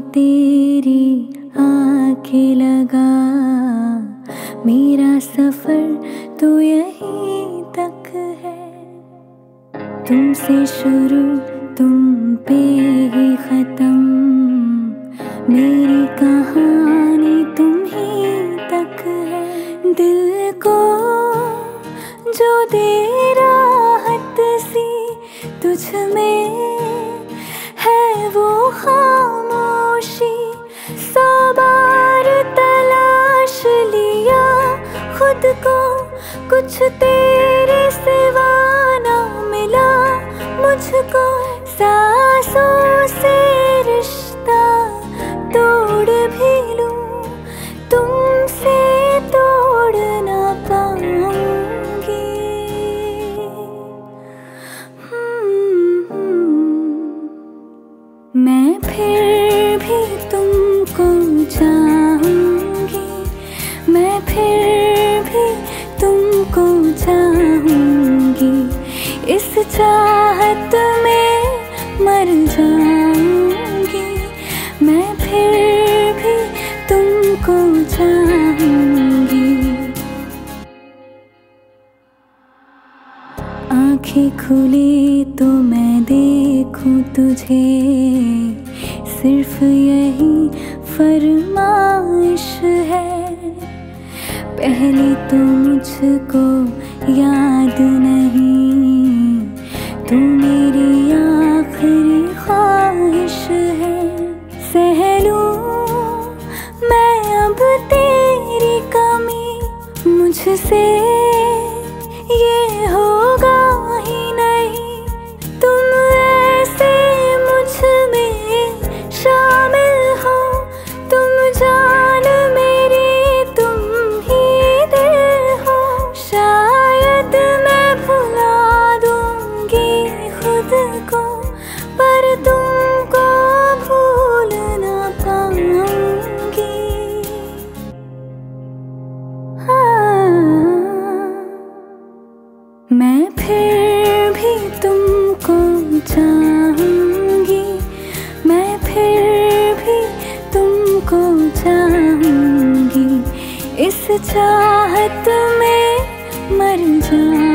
तेरी आके लगा, मेरा सफर तो यहीं तक है। तुमसे शुरू तुम पे ही खत्म, मेरी कहानी तुम ही तक है। दिल को जो दे राहत सी तुझ में है वो खामोशी। 100 बार तलाश लिया खुद को, कुछ तेरे सिवा ना मिला मुझको। सांसों से रिश्ता तोड़ भी लूं, तुमसे तोड़ ना पाऊंगी। मैं फिर भी तुमको चाहूंगी, मैं फिर भी तुमको चाहूंगी। इस चाहत में मर जाऊंगी, मैं फिर भी तुमको चाहूंगी। आँखें खुली तो मैं देखूं तुझे, सिर्फ यही फरमाइश है। पहले तो मुझको याद नहीं, तू मेरी आखिरी ख्वाहिश है। सह लूं मैं अब तेरी कमी, मुझसे ये होगा ही नहीं। तुम ऐसे मुझ में शामिल हो, तुम जान मेरी तुम ही दिल हो। शायद मैं भुला दूंगी खुद को, पर तुमको भूल ना पाऊंगी। मैं फिर भी तुमको चाहूंगी, मैं फिर भी तुमको चाहूंगी। इस चाहत में मर जाऊंगी।